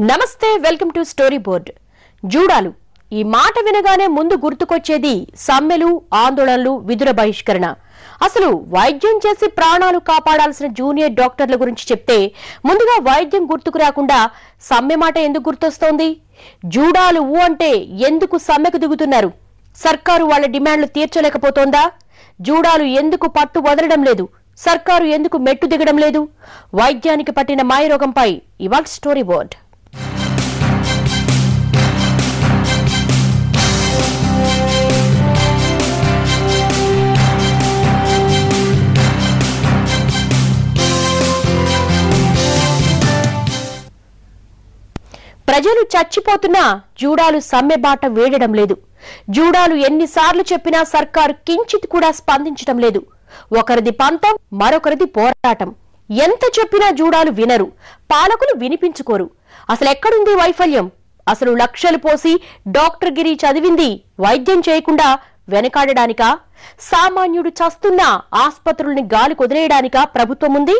నమస్తే welcome to story board. జూడాలు ఈ మాట వినగానే ముందు గుర్తుకొచ్చేది సమ్మెలు, ఆందోళనలు, విధుల బహిష్కరణ. అసలు వైద్యం చేసి ప్రాణాలు కాపాడాల్సిన జూనియర్ డాక్టర్ల గురించి చెప్తే ముందుగా వైద్యం గుర్తుకు రాకుండా సమ్మె మాట ఎందుకు గుర్తొస్తోంది? జూడాలు అంటే ఎందుకు సమ్మెకు దిగుతున్నారు? సర్కారు వాళ్ళ డిమాండ్లు తీర్చలేకపోతోందా? జూడాలు ఎందుకు పట్టు వదలడం లేదు? సర్కారు ఎందుకు మెట్టు దిగడం లేదు? వైద్యానికి పట్టిన మాయరోగంపై ఇవాళ స్టోరీ బోర్డ్. ప్రజలు చచ్చిపోతున్నా జూడాలు సమ్మె బాట వేయడం లేదు. జూడాలు ఎన్నిసార్లు చెప్పినా సర్కారు కించిత్ కూడా స్పందించడం లేదు. ఒకరిది పంతం, మరొకరిది పోరాటం. ఎంత చెప్పినా జూడాలు వినరు, పాలకులు వినిపించుకోరు. అసలు ఎక్కడుంది వైఫల్యం? అసలు లక్షలు పోసి డాక్టర్ గిరి చదివింది వైద్యం చేయకుండా వెనకాడడానికా? సామాన్యుడు చస్తున్నా ఆస్పత్రుల్ని గాలి కుదిరేయడానికా ప్రభుత్వం ఉంది?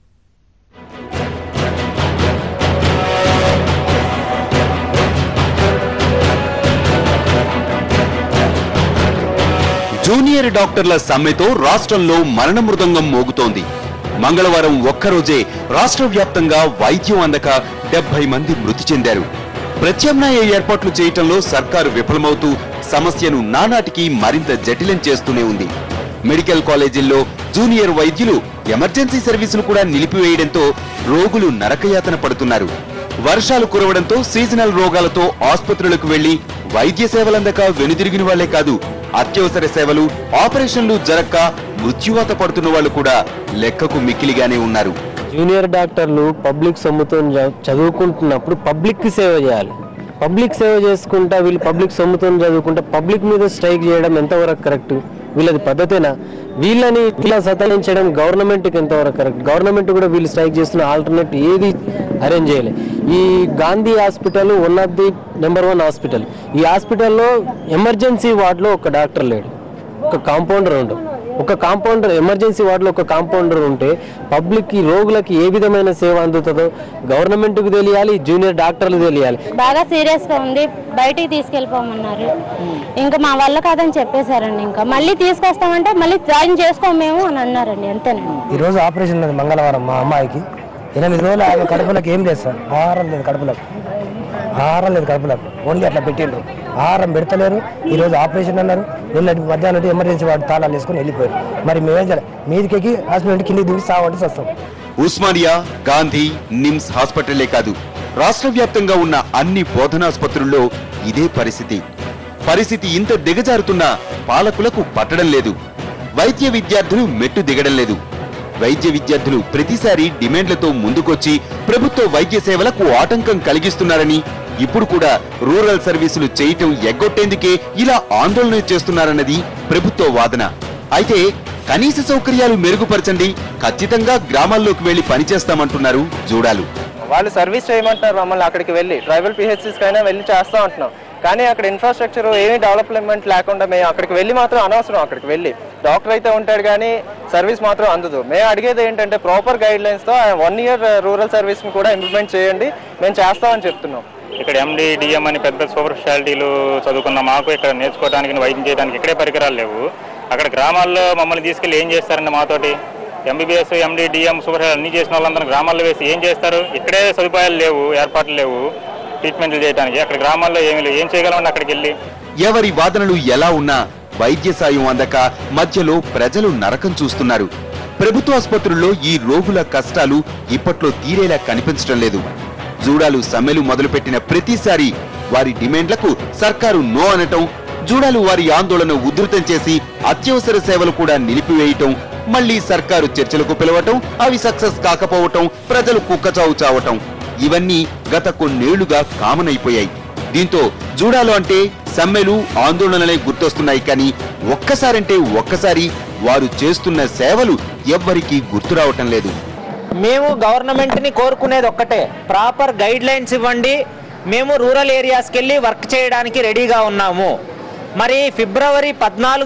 జూనియర్ డాక్టర్ల సమ్మెతో రాష్ట్రంలో మరణ మృదంగం మోగుతోంది. మంగళవారం ఒక్కరోజే రాష్ట్ర వ్యాప్తంగా వైద్యం అందక 70 మంది మృతి చెందారు. ప్రత్యామ్నాయ ఏర్పాట్లు చేయటంలో సర్కారు విఫలమవుతూ సమస్యను నానాటికి మరింత జటిలం చేస్తూనే ఉంది. మెడికల్ కాలేజీల్లో జూనియర్ వైద్యులు ఎమర్జెన్సీ సర్వీసులు కూడా నిలిపివేయడంతో రోగులు నరకయాతన పడుతున్నారు. వర్షాలు కురవడంతో సీజనల్ రోగాలతో ఆసుపత్రులకు వెళ్లి వైద్య సేవలందక వెనుదిరిగిన వాళ్లే కాదు, అత్యవసర సేవలు, ఆపరేషన్లు జరక్క మృత్యువాత పడుతున్న వాళ్ళు కూడా లెక్కకు మిక్కిలిగానే ఉన్నారు. జూనియర్ డాక్టర్లు పబ్లిక్ సొమ్ముతో చదువుకుంటున్నప్పుడు పబ్లిక్ కి సేవ చేయాలి. పబ్లిక్ సేవ చేసుకుంటా వీళ్ళు పబ్లిక్ సొమ్ముతో చదువుకుంటా పబ్లిక్ మీద స్ట్రైక్ చేయడం ఎంతవరకు కరెక్ట్? వీళ్ళది పద్ధతేనా? వీళ్ళని ఇలా సతాయించడం గవర్నమెంట్కి ఎంతవరకు కరెక్ట్? గవర్నమెంట్ కూడా వీళ్ళు స్ట్రైక్ చేస్తున్న ఆల్టర్నేట్ ఏది అరేంజ్ చేయలేదు. ఈ Gandhi hospital one of the number 1 hospital. ఈ హాస్పిటల్లో ఎమర్జెన్సీ వార్డులో ఒక డాక్టర్ లేడు, ఒక కాంపౌండర్ ఉండవు. ఒక కాంపౌండర్ ఎమర్జెన్సీ వార్డులో ఒక కాంపౌండర్ ఉంటే పబ్లిక్ రోగులకి ఏ విధమైన సేవ అందుతుందో గవర్నమెంట్ కు తెలియాలి, జూనియర్ డాక్టర్లు తెలియాలి. బాగా సీరియస్ గా ఉంది, బయటికి తీసుకెళ్ళిపోమన్నారు. ఇంకా మా వల్ల కాదని చెప్పేశారండి. ఇంకా మళ్ళీ తీసుకొస్తామంటే మళ్ళీ జాయిన్ చేసుకోము మేము అని అన్నారండి. అంతేనండి. ఈ రోజు ఆపరేషన్ ఉన్నది మంగళవారం. మా అమ్మాయికి 8 రోజులు ఆమె కడుపులకు ఏం లేదు సార్, ఆహారం లేదు కడుపులకు, ఆహారం లేదు కడుపులకు, ఓన్లీ అట్లా పెట్టిండ్రు, ఆహారం పెడతలేరు. ఈ రోజు ఆపరేషన్ అన్నారు. నిన్నటి మధ్యాహ్నం ఎమర్జెన్సీ వాడు తాళాలు వేసుకుని వెళ్ళిపోయారు. మరి మేమేం చేయాలి? మీదికి హాస్పిటల్ కిందికి దిగి సావంటే వస్తాం. ఉస్మానియా, గాంధీ, నిమ్స్ హాస్పిటల్లే కాదు, రాష్ట్ర వ్యాప్తంగా ఉన్న అన్ని బోధనాసుపత్రుల్లో ఇదే పరిస్థితి. పరిస్థితి ఇంత దిగజారుతున్నా పాలకులకు పట్టడం లేదు. వైద్య విద్యార్థులు మెట్టు దిగడం లేదు. వైద్య విద్యార్థులు ప్రతిసారి డిమాండ్లతో ముందుకొచ్చి ప్రభుత్వ వైద్య సేవలకు ఆటంకం కలిగిస్తున్నారని, ఇప్పుడు కూడా రూరల్ సర్వీసులు చేయటం ఎగ్గొట్టేందుకే ఇలా ఆందోళన చేస్తున్నారన్నది ప్రభుత్వ వాదన. అయితే కనీస సౌకర్యాలు మెరుగుపరచండి, ఖచ్చితంగా గ్రామాల్లోకి వెళ్లి పనిచేస్తామంటున్నారు జూడాలు. వాళ్ళు సర్వీస్ చేయమంటారు మమ్మల్ని, అక్కడికి వెళ్ళి ట్రైబల్ పిహెచ్సిస్ కైనా వెళ్ళి చేస్తా ఉంటున్నాం. కానీ అక్కడ ఇన్ఫ్రాస్ట్రక్చర్ ఏమీ డెవలప్మెంట్ లేకుండా మేము అక్కడికి వెళ్ళి మాత్రం అనవసరం. అక్కడికి వెళ్ళి డాక్టర్ అయితే ఉంటాడు కానీ సర్వీస్ మాత్రం అందదు. మేము అడిగేది ఏంటంటే ప్రాపర్ గైడ్ లైన్స్తో 1 ఇయర్ రూరల్ సర్వీస్ని కూడా ఇంప్లిమెంట్ చేయండి, మేము చేస్తామని చెప్తున్నాం. ఇక్కడ ఎండి, డిఎం అని పెద్ద సూపర్ స్పెషాలిటీలు చదువుకున్న మాకు ఇక్కడ నేర్చుకోవడానికి, వైద్యం చేయడానికి ఇక్కడే పరికరాలు లేవు. అక్కడ గ్రామాల్లో మమ్మల్ని తీసుకెళ్ళి ఏం చేస్తారండి? మాతోటి ఎంబీబీఎస్, ఎండి, డిఎం, సూపర్ అన్ని చేసిన వాళ్ళందరూ గ్రామాల్లో వేసి ఏం చేస్తారు? ఇక్కడే సదుపాయాలు లేవు, ఏర్పాట్లు లేవు ట్రీట్మెంట్లు చేయడానికి. అక్కడ గ్రామాల్లో ఏం చేయగలమండి అక్కడికి వెళ్ళి? ఎవరి వాదనలు ఎలా ఉన్నా వైద్య సాయం అందక మధ్యలో ప్రజలు నరకం చూస్తున్నారు. ప్రభుత్వ ఆసుపత్రుల్లో ఈ రోగుల కష్టాలు ఇప్పట్లో తీరేలా కనిపించడం లేదు. జూడాలు సమ్మెలు మొదలుపెట్టిన ప్రతిసారి వారి డిమాండ్లకు సర్కారు నో అనటం, జూడాలు వారి ఆందోళన ఉధృతం చేసి అత్యవసర సేవలు కూడా నిలిపివేయటం, మళ్లీ సర్కారు చర్చలకు పిలవటం, అవి సక్సెస్ కాకపోవటం, ప్రజలు కుక్కచావు చావటం, ఇవన్నీ గత కొన్నేళ్లుగా కామన్ అయిపోయాయి. దీంతో జూడాలు అంటే సమ్మెలు, ఆందోళనలే గుర్తొస్తున్నాయి. కానీ ఒక్కసారంటే ఒక్కసారి వారు చేస్తున్న సేవలు ఎవ్వరికీ గుర్తు రావటం లేదు. మేము గవర్నమెంట్ ని కోరుకునేది ఒక్కటే, ప్రాపర్ గైడ్ లైన్స్ ఇవ్వండి. మేము రూరల్ ఏరియాస్కి వెళ్ళి వర్క్ చేయడానికి రెడీగా ఉన్నాము. మరి ఫిబ్రవరి 14,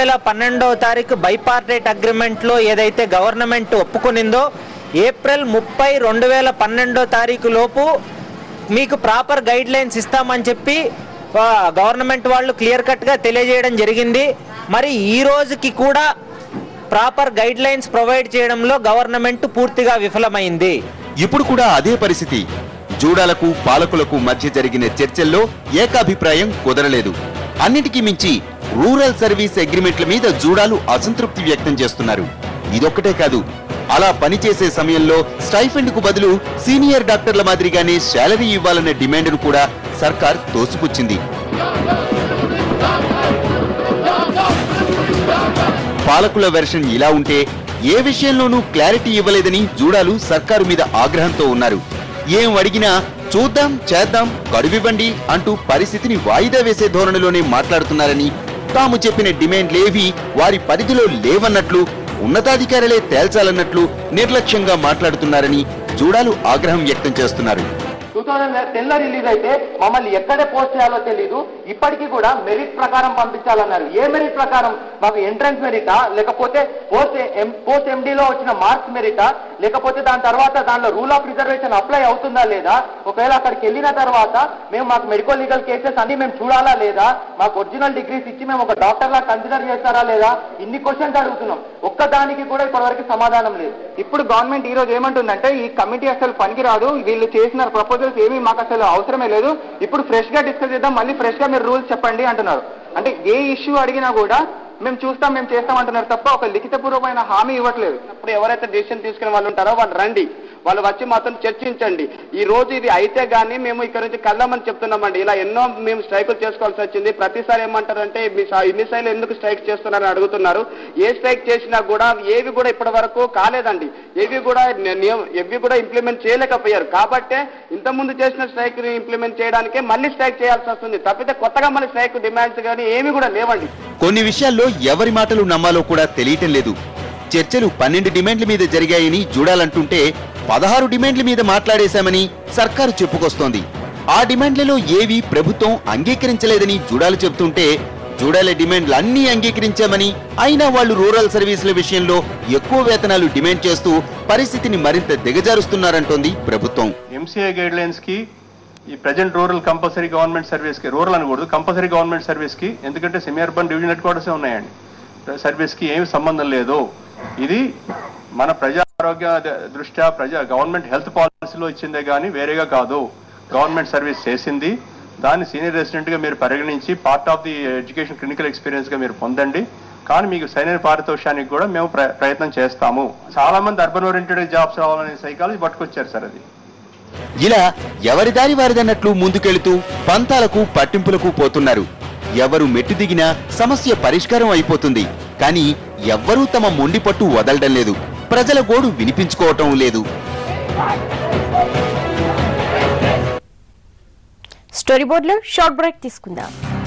2012 బైపార్టైట్ అగ్రిమెంట్లో ఏదైతే గవర్నమెంట్ ఒప్పుకునిందో ఏప్రిల్ 30, 2012 లోపు మీకు ప్రాపర్ గైడ్ లైన్స్ ఇస్తామని చెప్పి గవర్నమెంట్ వాళ్ళు క్లియర్ కట్గా తెలియజేయడం జరిగింది. మరి ఈ రోజుకి కూడా ప్రాపర్ గైడ్ లైన్స్ ప్రొవైడ్ చేయడంలో గవర్నమెంట్ పూర్తిగా విఫలమైంది. ఇప్పుడు కూడా అదే పరిస్థితి. జూడాలకు పాలకులకు మధ్య జరిగిన చర్చల్లో ఏకాభిప్రాయం కుదరలేదు. అన్నిటికీ మించి రూరల్ సర్వీస్ అగ్రిమెంట్ల మీద జూడాలు అసంతృప్తి వ్యక్తం చేస్తున్నారు. ఇదొక్కటే కాదు, అలా పనిచేసే సమయంలో స్టైఫండ్ కు బదులు సీనియర్ డాక్టర్ల మాదిరిగానే శాలరీ ఇవ్వాలనే డిమాండ్ను కూడా సర్కార్ తోసిపుచ్చింది. పాలకుల వెర్షన్ ఇలా ఉంటే ఏ విషయంలోనూ క్లారిటీ ఇవ్వలేదని జూడాలు సర్కారు మీద ఆగ్రహంతో ఉన్నారు. ఏం అడిగినా చూద్దాం చేద్దాం గడువివ్వండి అంటూ పరిస్థితిని వాయిదా వేసే ధోరణిలోనే మాట్లాడుతున్నారని, తాము చెప్పిన డిమాండ్లేవీ వారి పరిధిలో లేవన్నట్లు, ఉన్నతాధికారులే తేల్చాలన్నట్లు నిర్లక్ష్యంగా మాట్లాడుతున్నారని జూడాలు ఆగ్రహం వ్యక్తం చేస్తున్నారు. 2010లో రిలీజ్ అయితే మమ్మల్ని ఎక్కడ పోస్ట్ చేయాలో తెలీదు. ఇప్పటికీ కూడా మెరిట్ ప్రకారం పంపించాలన్నారు. ఏ మెరిట్ ప్రకారం? మాకు ఎంట్రన్స్ మెరిటా, లేకపోతే పోస్ట్ ఎండీలో వచ్చిన మార్క్స్ మెరిటా, లేకపోతే దాని తర్వాత దానిలో రూల్ ఆఫ్ రిజర్వేషన్ అప్లై అవుతుందా లేదా, ఒకవేళ అక్కడికి వెళ్ళిన తర్వాత మాకు మెడికల్ లీగల్ కేసెస్ అన్ని మేము చూడాలా లేదా, మాకు ఒరిజినల్ డిగ్రీస్ ఇచ్చి మేము ఒక డాక్టర్ లా కన్సిడర్ చేస్తారా లేదా, ఇన్ని క్వశ్చన్స్ అడుగుతున్నాం. ఒక్కదానికి కూడా ఇప్పటివరకు సమాధానం లేదు. ఇప్పుడు గవర్నమెంట్ ఈ రోజు ఏమంటుందంటే ఈ కమిటీ అసలు పనికిరాదు, వీళ్ళు చేసిన ప్రపోజల్స్ ఏమీ మాకు అసలు అవసరమే లేదు, ఇప్పుడు ఫ్రెష్ గా డిస్కస్ చేద్దాం, మళ్ళీ ఫ్రెష్ గా మీరు రూల్స్ చెప్పండి అంటున్నారు. అంటే ఏ ఇష్యూ అడిగినా కూడా మేము చూస్తాం మేము చేస్తాం అంటున్నారు తప్ప ఒక లిఖితపూర్వమైన హామీ ఇవ్వట్లేదు. ఇప్పుడు ఎవరైతే డిసిషన్ తీసుకునే వాళ్ళు ఉంటారో వాళ్ళు రండి, వాళ్ళు వచ్చి మాత్రం చర్చించండి. ఈ రోజు ఇది అయితే గానీ మేము ఇక్కడ నుంచి కళ్దామని చెప్తున్నామండి. ఇలా ఎన్నో మేము స్ట్రైకులు చేసుకోవాల్సి వచ్చింది. ప్రతిసారి ఏమంటారంటే ఇన్నిసార్లు ఎందుకు స్ట్రైక్ చేస్తున్నారని అడుగుతున్నారు. ఏ స్ట్రైక్ చేసినా కూడా ఏవి కూడా ఇప్పటి వరకు కాలేదండి, ఏవి కూడా ఇంప్లిమెంట్ చేయలేకపోయారు. కాబట్టే ఇంతకుముందు చేసిన స్ట్రైక్ ఇంప్లిమెంట్ చేయడానికే మళ్ళీ స్ట్రైక్ చేయాల్సి వస్తుంది తప్పితే కొత్తగా మళ్ళీ స్ట్రైక్ డిమాండ్స్ కానీ ఏమి కూడా లేవండి. కొన్ని విషయాల్లో ఎవరి మాటలు నమ్మాలో కూడా తెలియటం లేదు. చర్చలు 12 డిమాండ్ల మీద జరిగాయని జూడాలంటుంటే 16 డిమాండ్ల మీద మాట్లాడేశామని సర్కారు చెప్పుకొస్తోంది. ఆ డిమాండ్లలో ఏవి ప్రభుత్వం అంగీకరించలేదని జూడాలు చెబుతుంటే, జూడాల డిమాండ్లన్నీ అంగీకరించామని, అయినా వాళ్ళు రూరల్ సర్వీసుల విషయంలో ఎక్కువ వేతనాలు డిమాండ్ చేస్తూ పరిస్థితిని మరింత దిగజారుస్తున్నారంటోంది ప్రభుత్వం. ఎంసీఐ గైడ్ లైన్స్ కి ఈ present rural compulsory government service కి, రూరల్ అనకూడదు కంపల్సరీ గవర్నమెంట్ సర్వీస్ కి, ఎందుకంటే semi urban division headquarters ఉన్నాయండి, సర్వీస్ కి ఏమి సంబంధం లేదు. ఇది మన ప్రజా ఆరోగ్య దృష్ట్యా గవర్నమెంట్ హెల్త్ పాలసీలో ఇచ్చిందే కానీ వేరేగా కాదు. గవర్నమెంట్ సర్వీస్ చేసింది, దాన్ని సీనియర్ రెసిడెంట్ గా మీరు పరిగణించి part of the education clinical experience గా మీరు పొందండి. కానీ మీకు సరైన పారితోషానికి కూడా మేము ప్రయత్నం చేస్తాము. చాలా మంది అర్బన్ ఓరియంటెడ్ జాబ్స్ రావాలనే సైకాలజీ పట్టుకొచ్చారు సార్. అది ఇలా ఎవరి దారి వారిదన్నట్లు ముందుకెళుతూ పంతాలకు పట్టింపులకు పోతున్నారు. ఎవరు మెట్టు దిగినా సమస్య పరిష్కారం అయిపోతుంది. కానీ ఎవ్వరూ తమ మొండి పట్టు వదలడం లేదు. ప్రజల గోడు వినిపించుకోవటం లేదు. స్టోరీ బోర్డులో షార్ట్ బ్రేక్ తీసుకుందాం.